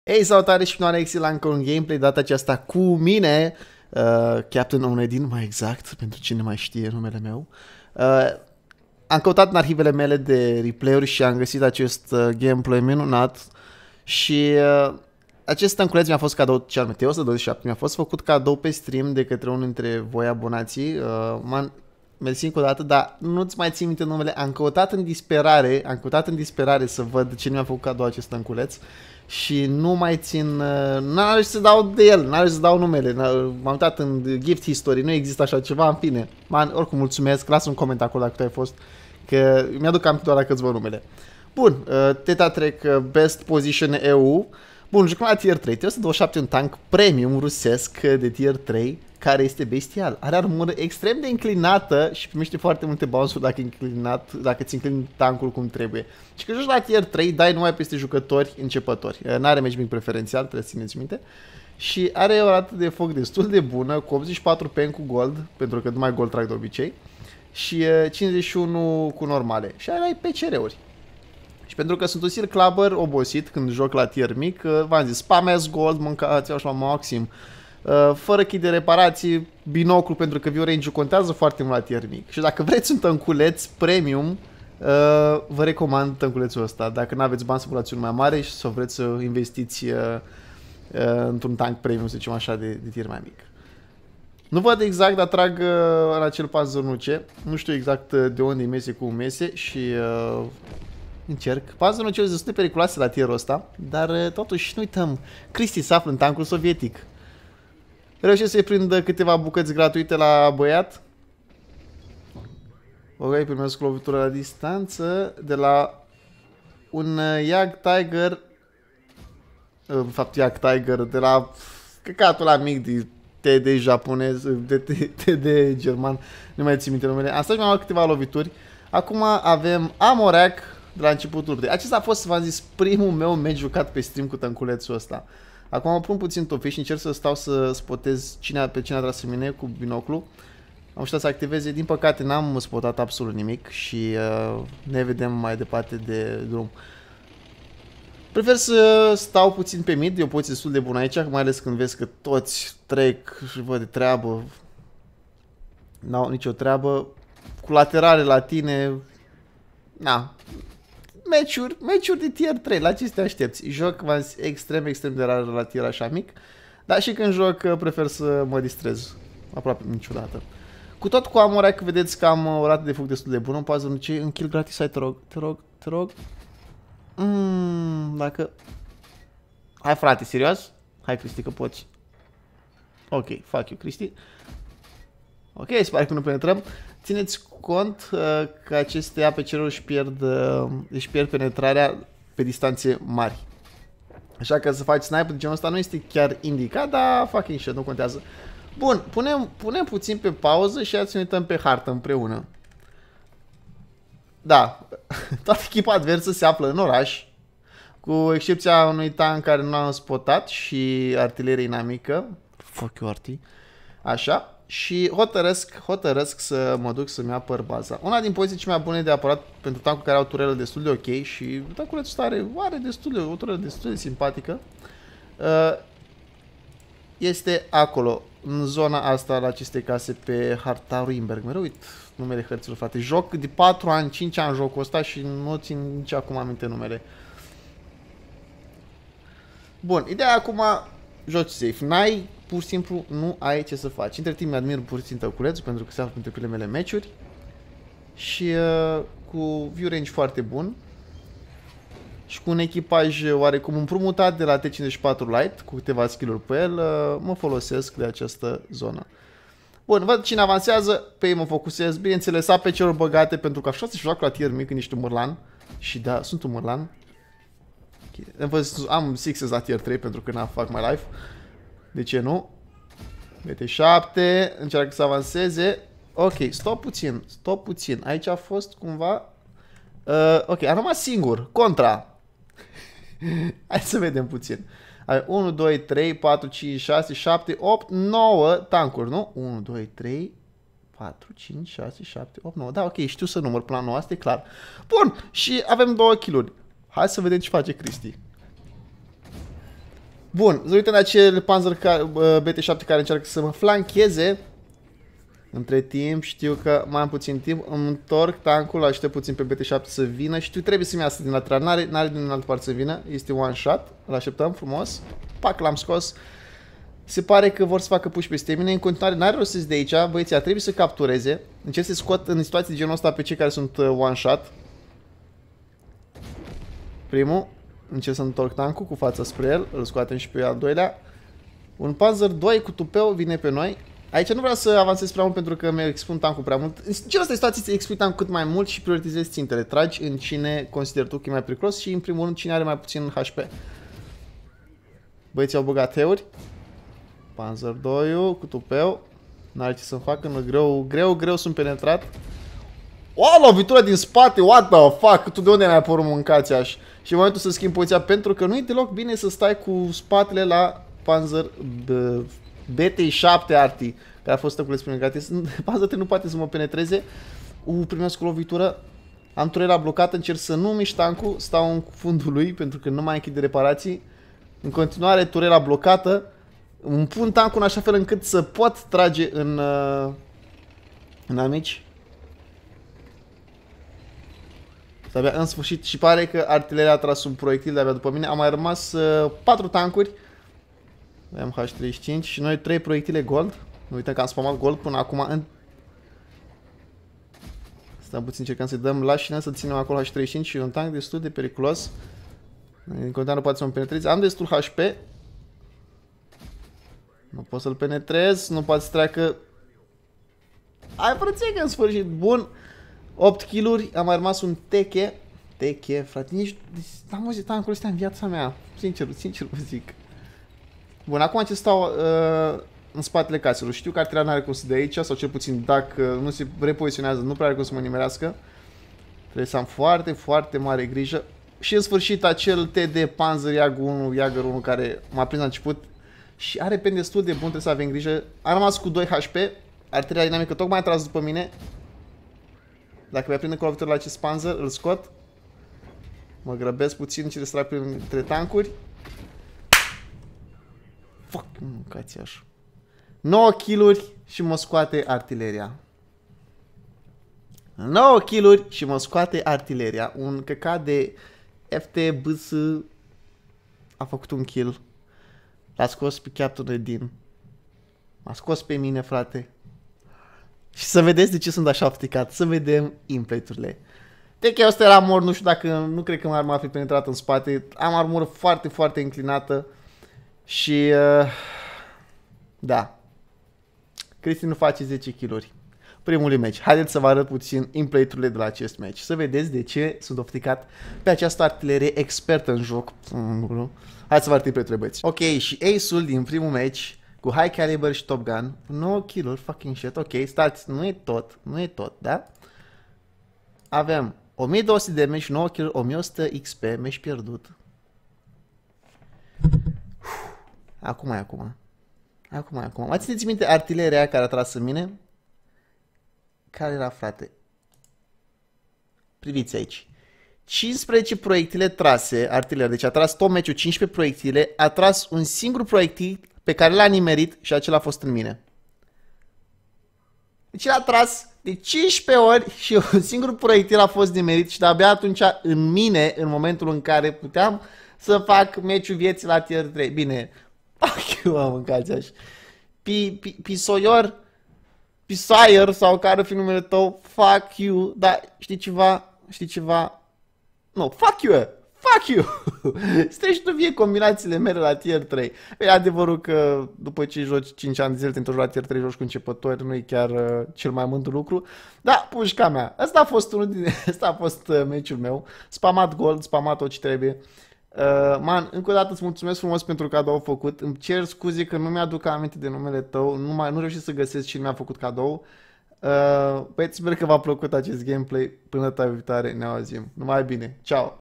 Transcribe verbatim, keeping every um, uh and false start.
Hei, salutare și noare Exil la încă un gameplay, data aceasta cu mine, uh, Captain Onedin, mai exact, pentru cine mai știe numele meu. Uh, am căutat în arhivele mele de replay-uri și am găsit acest uh, gameplay minunat și uh, acest tânculeț mi-a fost cadou, ce arme, T o sută douăzeci și șapte, mi-a fost făcut cadou pe stream de către unul dintre voi abonații. Uh, man, mersi încă o dată, dar nu-ți mai țin minte numele, am căutat în disperare, am căutat în disperare să văd cine mi-a făcut cadou acest tânculeț. Și nu mai țin, n-am reușit să dau de el, n-am reușit să dau numele, m-am uitat în gift history, nu există așa ceva, în fine. Man, oricum mulțumesc, lasă un coment acolo dacă tu ai fost, că mi-aduc cam doar la câțiva numele. Bun, uh, Teta Trek, uh, Best Position E U. Bun, jucăm la tier trei, T o sută douăzeci și șapte, un tank premium rusesc de tier trei, care este bestial. Are armură extrem de inclinată și primește foarte multe bounce-uri dacă, inclinat, dacă ți înclini tankul cum trebuie. Și când joci la tier trei, dai numai peste jucători începători. N-are matchmaking preferențial, trebuie să țineți minte. Și are o rată de foc destul de bună, cu optzeci și patru P M cu gold, pentru că numai gold trag de obicei, și cincizeci și unu cu normale. Și ai P C R-uri. Și pentru că sunt un Seal Clubber obosit când joc la tier mic, v-am zis, spamez gold, mâncați așa maxim. Uh, fără kit de reparații, binoclu, pentru că view range-ul contează foarte mult la tier mic. Și dacă vreți un tânculeț premium, uh, vă recomand tânculețul ăsta. Dacă nu aveți bani să vă mai mare și sau vreți să investiți uh, uh, într-un tank premium, să zicem așa, de, de tier mai mic. Nu văd exact, dar trag uh, în acel pas zărnuce. Nu știu exact uh, de unde mese, cum mese și uh, încerc. Pas zărnuce sunt destul de periculoase la tierul ăsta, dar uh, totuși nu uităm. Cristi se află în tankul sovietic. Reușesc să-i prindă câteva bucăți gratuite la băiat. Ok, primesc lovitură la distanță de la un Yag Tiger. În fapt, Yag Tiger de la căcatul ăla mic de T D japonez, de T D german, nu mai țin minte numele. Am stat și mi-am luat câteva lovituri. Acum avem Amorak de la începutul de. Acesta a fost, v-am zis, primul meu match jucat pe stream cu tânculețul ăsta. Acum mă pun puțin topi și încerc să stau să spotez cine, pe cine a tras în mine cu binoclu. Am știut să activeze, din păcate n-am spotat absolut nimic și uh, ne vedem mai departe de drum. Prefer să stau puțin pe mid, e o poziție destul de bună aici, mai ales când vezi că toți trec și văd de treabă. N-au nicio treabă. Cu laterale la tine, na. Meciuri, meciuri de tier trei, la ce te aștepți? Joc, v-am zis, extrem, extrem de rar la tier așa mic, dar și când joc prefer să mă distrez, aproape niciodată. Cu tot cu Amorak, vedeți că am o rată de foc destul de bună, îmi poate zice, în kill gratis, hai, te rog, te rog, te rog. Mm, dacă... Hai frate, serios? Hai Cristi că poți. Ok, fuck you Cristi. Ok, se pare că nu penetrăm. Țineți cont uh, că aceste A P C-uri își pierd, uh, își pierd penetrarea pe distanțe mari. Așa că să faci sniper de genul ăsta nu este chiar indicat, dar fucking shit, nu contează. Bun, punem, punem puțin pe pauză și să ne uităm pe hartă împreună. Da, toată echipa adversă se află în oraș, cu excepția unui tank care nu am spotat și artilerie inamică. Fuck you, Arti. Așa. Și hotărăsc, hotărăsc să mă duc să-mi apăr baza. Una din poziții cele mai bune de apărat pentru tankul care au turelă destul de ok și tankulețul ăsta are, are destul de, o turelă destul de simpatică. Este acolo, în zona asta, la aceste case pe harta Ruinberg. Mereu uit numele hărților, frate. Joc de patru ani, cinci ani jocul ăsta și nu țin nici acum aminte numele. Bun, ideea acum, joci safe. N-ai, pur și simplu, nu ai ce să faci. Între timp mi-admir puțin tăculețul pentru că se află printre primele meciuri. Și uh, cu view range foarte bun. Și cu un echipaj oarecum împrumutat de la T cincizeci și patru Lite, cu câteva skill-uri pe el, uh, mă folosesc de această zonă. Bun, văd cine avansează, pe ei mă focusez. Bineînțeles, A P C-uri băgate, pentru că așa se joacă la tier mic în niște murlan. Și da, sunt un murlan. Okay. Am sixes la tier trei pentru că n-am fac mai life. De ce nu? B T șapte, încearcă să avanseze. Ok, stop puțin, stop puțin. Aici a fost cumva... Uh, ok, a rămas singur. Contra. Hai să vedem puțin. Ai unu, doi, trei, patru, cinci, șase, șapte, opt, nouă tankuri, nu? unu, doi, trei, patru, cinci, șase, șapte, opt, nouă. Da, ok, știu să număr până la nouă, asta e clar. Bun, și avem două kill-uri. Hai să vedem ce face Cristi. Bun, să uităm de acel Panzer B T șapte care încearcă să mă flancheze. Între timp știu că mai am puțin timp, îmi întorc tankul, aștept puțin pe B T șapte să vină și tu trebuie să-mi iasă din lateral, n-are, n-are din altă parte să vină, este one shot, îl așteptăm frumos, pac, l-am scos. Se pare că vor să facă push peste mine, în continuare n-are rost să-ți de aici, băieții, trebuie să captureze, încerc să scot în situații de genul ăsta pe cei care sunt one shot. Primul, încerc să întorc tankul cu fața spre el, îl scoatem și pe al doilea. Un Panzer doi cu tupeu vine pe noi. Aici nu vreau să avansez prea mult pentru că mi expun tankul prea mult. În genul ăsta de situații îți expui tankul cât mai mult și prioritizezi țintele. Tragi în cine consideri tu că e mai periculos și în primul rând cine are mai puțin H P. Băieții au băgat heuri. Panzer doi cu tupeu. N-are ce să-mi facă, nu, greu, greu, greu sunt penetrat. O, lovitură din spate, what the fuck, tu de unde mi-ai apărut mâncați aș? Și în momentul să schimb poziția pentru că nu e deloc bine să stai cu spatele la Panzer B T șapte Arti, care a fost stăculeț prin gratis. Panzer trei nu poate să mă penetreze. U, primesc o lovitură. Am turela blocată, încerc să nu mișc tankul, stau în fundul lui pentru că nu mai închid de reparații. În continuare, turela blocată. Îmi pun tankul în așa fel încât să pot trage în, uh, în amici. De-abia în sfârșit și pare că artileria a tras un proiectil de-abia după mine. Am mai rămas uh, patru tankuri. Avem H treizeci și cinci și noi trei proiectile gold. Nu uităm că am spamat gold până acum în... Stăm puțin, încercăm să-i dăm lașină, să ținem acolo H treizeci și cinci și un tank destul de periculos. În continuare nu poate să mă penetreze. Am destul H P. Nu pot să-l penetrez, nu poate să treacă. Ai frățecă în sfârșit, bun. opt kill-uri, am mai rămas un teche. Teche, frate, nici n-am auzit tankul ăsta în viața mea. Sincer, sincer vă zic. Bun, acum ce stau uh, în spatele caselor. Știu că artileria n-are cum să dea aici, sau cel puțin dacă nu se repoziționează, nu prea are cum să mă nimerească. Trebuie să am foarte, foarte mare grijă. Și în sfârșit acel T D Panzer Jagger unu, Jagger unu care m-a prins la început și are pen destul de bun, trebuie să avem grijă. Am rămas cu doi H P, artileria dinamică tocmai a tras după mine. Dacă mi-a prinde cu lovitură la acest Panzer, îl scot. Mă grăbesc puțin și distrag printre tankuri. Fuck, mâncați așa. nouă kill-uri și mă scoate artileria. nouă kill-uri și mă scoate artileria. Un căcat de F T B S a făcut un kill. L-a scos pe Captain Edin. M-a scos pe mine, frate. Și să vedeți de ce sunt așa ofticat. Să vedem implate-urile. De că ăsta era mort, nu știu dacă, nu cred că m-ar fi penetrat în spate. Am armură foarte, foarte înclinată. Și, uh, da. Cristi nu face zece kill-uri. Primul match. Haideți să vă arăt puțin implate-urile de la acest match. Să vedeți de ce sunt ofticat pe această artilerie expertă în joc. Hai să vă arăt implate-urile, băieți. Ok, și ace-ul din primul match cu High Caliber și Top Gun. nouă kill-uri, fucking shit. Ok, stați, nu e tot, nu e tot, da? Avem o mie două sute de damage, nouă kill-uri, o mie o sută X P, match pierdut. Acum e acum. Acum e acum. Mai țineți minte artileria care a tras în mine? Care era, frate? Priviți aici. cincisprezece proiectile trase, artileria. Deci a tras tot meciul cincisprezece proiectile, a tras un singur proiectil pe care l-a nimerit și acela a fost în mine. Deci l-a tras de cincisprezece ori și un singur proiectil a fost nimerit și de-abia atunci în mine, în momentul în care puteam să fac meciul vieții la tier trei. Bine, fuck you, am mâncat așa. Pisoior, Pisoior sau care fi numele tău, fuck you, dar știi ceva, știi ceva, nu, fuck you, fuck you, stai și tu vie combinațiile mele la tier trei. E adevărul că după ce joci cinci ani de zile, te întorci la tier trei, joci cu începători, nu e chiar uh, cel mai mândru lucru, dar pușca mea, ăsta a fost unul din, ăsta a fost uh, meciul meu, spamat gold, spamat tot ce trebuie. Uh, man, încă o dată îți mulțumesc frumos pentru cadou făcut. Îmi cer scuze că nu mi-aduc aminte de numele tău. Nu, mai, nu reușesc să găsesc cine mi-a făcut cadou. uh, Băi, sper că v-a plăcut acest gameplay. Până data viitoare ne auzim. Numai bine, ciao.